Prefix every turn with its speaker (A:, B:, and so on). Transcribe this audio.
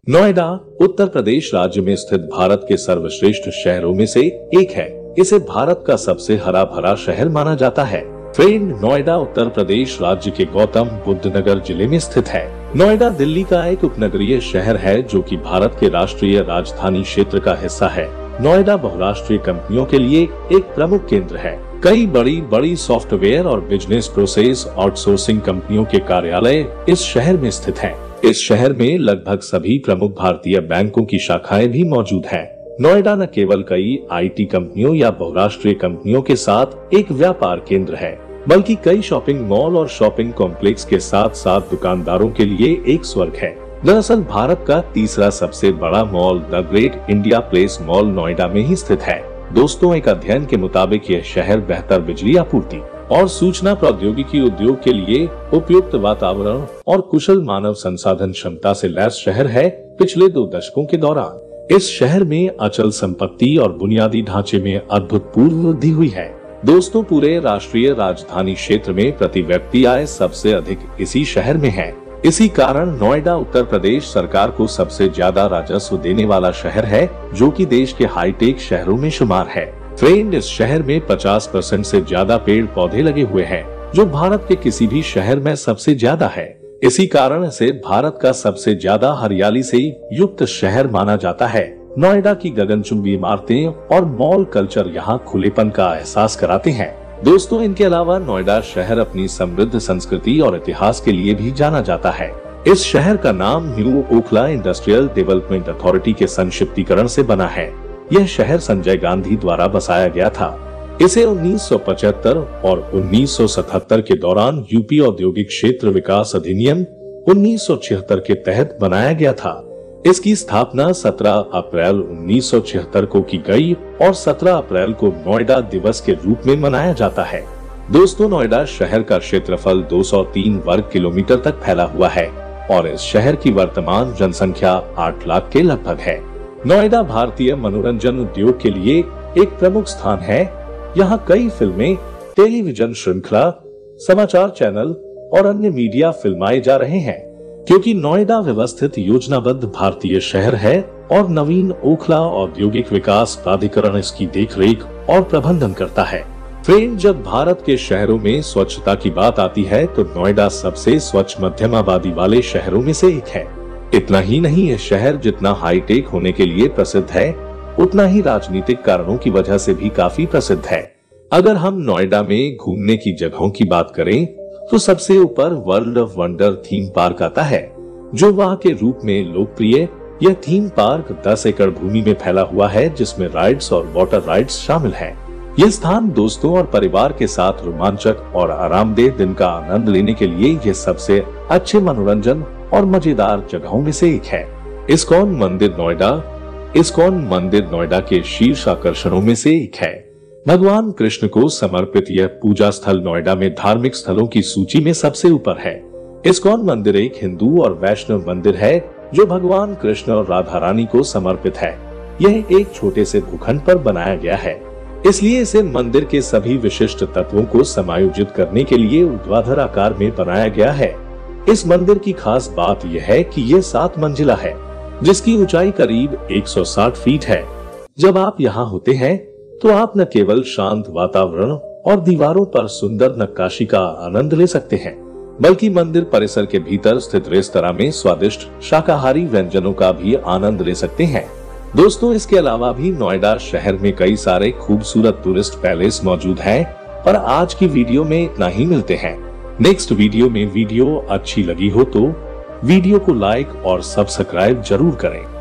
A: नोएडा उत्तर प्रदेश राज्य में स्थित भारत के सर्वश्रेष्ठ शहरों में से एक है। इसे भारत का सबसे हरा भरा शहर माना जाता है। फ्रेंड, नोएडा उत्तर प्रदेश राज्य के गौतम बुद्ध नगर जिले में स्थित है। नोएडा दिल्ली का एक उपनगरीय शहर है जो कि भारत के राष्ट्रीय राजधानी क्षेत्र का हिस्सा है। नोएडा बहुराष्ट्रीय कंपनियों के लिए एक प्रमुख केंद्र है। कई बड़ी बड़ी सॉफ्टवेयर और बिजनेस प्रोसेस आउटसोर्सिंग कंपनियों के कार्यालय इस शहर में स्थित हैं। इस शहर में लगभग सभी प्रमुख भारतीय बैंकों की शाखाएं भी मौजूद हैं। नोएडा न केवल कई आईटी कंपनियों या बहुराष्ट्रीय कंपनियों के साथ एक व्यापार केंद्र है, बल्कि कई शॉपिंग मॉल और शॉपिंग कॉम्प्लेक्स के साथ साथ दुकानदारों के लिए एक स्वर्ग है। दरअसल भारत का तीसरा सबसे बड़ा mall the great India place mall Noida में ही स्थित है। दोस्तों, एक अध्ययन के मुताबिक यह शहर बेहतर बिजली आपूर्ति और सूचना प्रौद्योगिकी उद्योग के लिए उपयुक्त वातावरण और कुशल मानव संसाधन क्षमता से लैस शहर है। पिछले 2 दशकों के दौरान इस शहर में अचल संपत्ति और बुनियादी ढांचे में अभूतपूर्व वृद्धि हुई है। दोस्तों, पूरे राष्ट्रीय राजधानी क्षेत्र में प्रति व्यक्ति आय सबसे अधिक इसी शहर में है। इसी कारण नोएडा उत्तर प्रदेश सरकार को सबसे ज्यादा राजस्व देने वाला शहर है, जो कि देश के हाईटेक शहरों में शुमार है। फ्रेंड, इस शहर में 50% से ज्यादा पेड़ पौधे लगे हुए हैं, जो भारत के किसी भी शहर में सबसे ज्यादा है। इसी कारण इसे भारत का सबसे ज्यादा हरियाली से युक्त शहर माना जाता है। नोएडा की गगनचुंबी इमारतें और मॉल कल्चर यहाँ खुलेपन का एहसास कराते हैं। दोस्तों, इनके अलावा नोएडा शहर अपनी समृद्ध संस्कृति और इतिहास के लिए भी जाना जाता है। इस शहर का नाम new Okhla industrial development authority के संक्षिप्तीकरण से बना है। यह शहर संजय गांधी द्वारा बसाया गया था। इसे 1975 और 1977 के दौरान यूपी औद्योगिक क्षेत्र विकास अधिनियम 1976 के तहत बनाया गया था। इसकी स्थापना 17 अप्रैल 1976 को की गई और 17 अप्रैल को नोएडा दिवस के रूप में मनाया जाता है। दोस्तों, नोएडा शहर का क्षेत्रफल 203 वर्ग किलोमीटर तक फैला हुआ है और इस शहर की वर्तमान जनसंख्या 8 लाख के लगभग है। नोएडा भारतीय मनोरंजन उद्योग के लिए एक प्रमुख स्थान है। यहाँ कई फिल्में, टेलीविजन श्रृंखला, समाचार चैनल और अन्य मीडिया फिल्माए जा रहे हैं। क्योंकि नोएडा व्यवस्थित योजनाबद्ध भारतीय शहर है और नवीन ओखला औद्योगिक विकास प्राधिकरण इसकी देखरेख और प्रबंधन करता है। फ्रेंड, जब भारत के शहरों में स्वच्छता की बात आती है तो नोएडा सबसे स्वच्छ मध्यम आबादी वाले शहरों में से एक है। इतना ही नहीं, यह शहर जितना हाईटेक होने के लिए प्रसिद्ध है, उतना ही राजनीतिक कारणों की वजह से भी काफी प्रसिद्ध है। अगर हम नोएडा में घूमने की जगहों की बात करें तो सबसे ऊपर world of wonder theme park आता है, जो वहाँ के रूप में लोकप्रिय। यह थीम पार्क 10 एकड़ भूमि में फैला हुआ है, जिसमें राइड्स और वाटर राइड्स शामिल हैं। यह स्थान दोस्तों और परिवार के साथ रोमांचक और आरामदेह दिन का आनंद लेने के लिए यह सबसे अच्छे मनोरंजन और मजेदार जगहों में से एक है। इस्कॉन मंदिर नोएडा के शीर्ष आकर्षणों में से एक है। भगवान कृष्ण को समर्पित यह पूजा स्थल नोएडा में धार्मिक स्थलों की सूची में सबसे ऊपर है। इस्कॉन मंदिर एक हिंदू और वैष्णव मंदिर है जो भगवान कृष्ण और राधा रानी को समर्पित है। यह एक छोटे से भूखंड पर बनाया गया है, इसलिए इसे मंदिर के सभी विशिष्ट तत्वों को समायोजित करने के लिए ऊर्ध्वाधर आकार में बनाया गया है। इस मंदिर की खास बात यह है कि यह 7 मंजिला है, जिसकी ऊंचाई करीब 160 फीट है। जब आप यहाँ होते हैं तो आप न केवल शांत वातावरण और दीवारों पर सुंदर नक्काशी का आनंद ले सकते हैं, बल्कि मंदिर परिसर के भीतर स्थित रेस्तरां में स्वादिष्ट शाकाहारी व्यंजनों का भी आनंद ले सकते हैं। दोस्तों, इसके अलावा भी नोएडा शहर में कई सारे खूबसूरत टूरिस्ट पैलेस मौजूद हैं। पर आज की वीडियो में इतना ही। मिलते हैं नेक्स्ट वीडियो में। वीडियो अच्छी लगी हो तो वीडियो को लाइक और सब्सक्राइब जरूर करें।